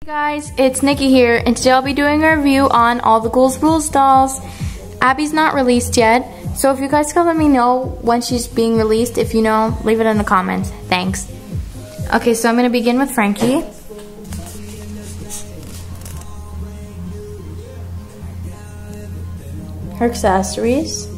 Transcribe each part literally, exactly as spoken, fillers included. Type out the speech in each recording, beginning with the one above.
Hey guys, it's Nikki here, and today I'll be doing a review on all the Ghouls Rules dolls. Abby's not released yet, so if you guys can let me know when she's being released, if you know, leave it in the comments. Thanks. Okay, so I'm going to begin with Frankie. Her accessories.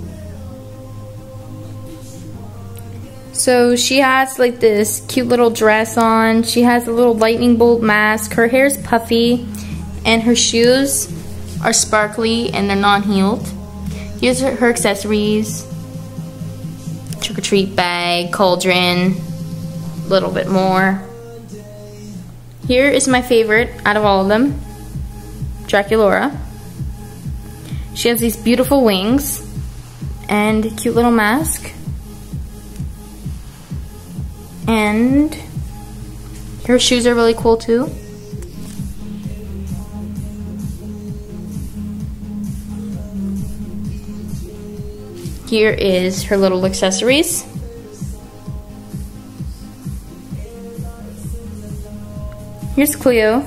So she has like this cute little dress on. She has a little lightning bolt mask. Her hair's puffy and her shoes are sparkly and they're non-heeled. Here's her, her accessories. Trick-or-treat bag, cauldron, a little bit more. Here is my favorite out of all of them, Draculaura. She has these beautiful wings and a cute little mask. And her shoes are really cool too. Here is her little accessories. Here's Cleo.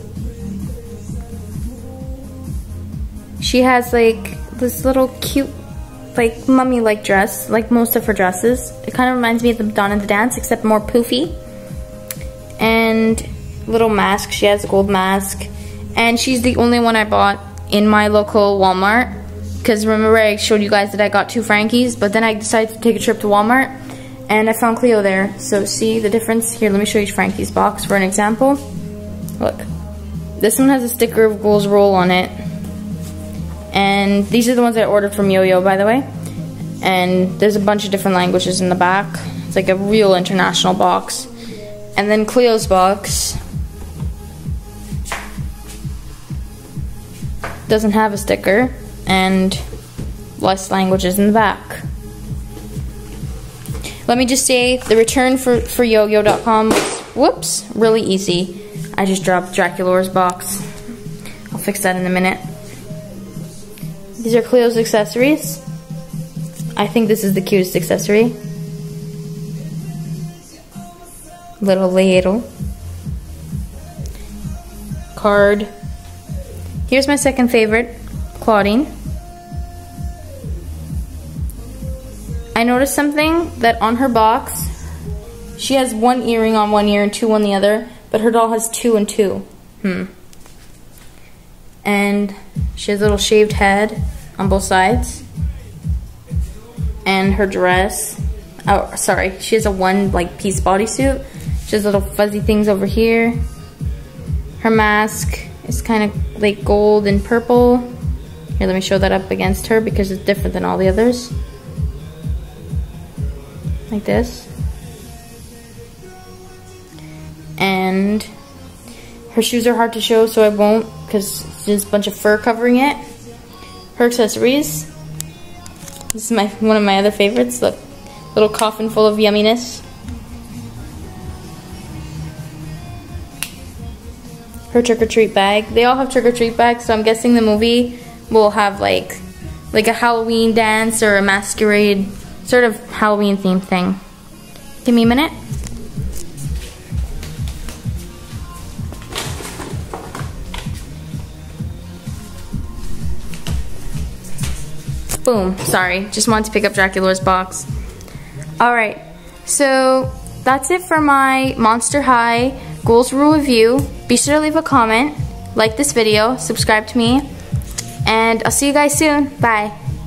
She has like this little cute like mummy-like dress, like most of her dresses. It kind of reminds me of the Dawn of the Dance, except more poofy. And little mask, she has a gold mask. And she's the only one I bought in my local Walmart. Because remember I showed you guys that I got two Frankies, but then I decided to take a trip to Walmart, and I found Cleo there. So see the difference? Here, let me show you Frankie's box for an example. Look. This one has a sticker of Ghouls Rule on it. And these are the ones I ordered from Yo-Yo, by the way. And there's a bunch of different languages in the back. It's like a real international box. And then Cleo's box doesn't have a sticker and less languages in the back. Let me just say the return for, for yo yo dot com was, whoops, really easy. I just dropped Draculaura's box. I'll fix that in a minute. These are Cleo's accessories. I think this is the cutest accessory. Little ladle. Card. Here's my second favorite, Claudine. I noticed something that on her box, she has one earring on one ear and two on the other, but her doll has two and two. Hmm. And she has a little shaved head on both sides. And her dress, oh sorry, she has a one like piece bodysuit. She has little fuzzy things over here. Her mask is kind of like gold and purple. Here, let me show that up against her because it's different than all the others. Like this. And her shoes are hard to show, so I won't because there's a bunch of fur covering it. Her accessories. This is my one of my other favorites. Look, little coffin full of yumminess. Her trick-or-treat bag. They all have trick-or-treat bags, so I'm guessing the movie will have like like a Halloween dance or a masquerade, sort of Halloween themed thing. Give me a minute. Boom, sorry, just wanted to pick up Draculaura's box. Alright, so that's it for my Monster High Ghouls Rule review. Be sure to leave a comment, like this video, subscribe to me, and I'll see you guys soon. Bye.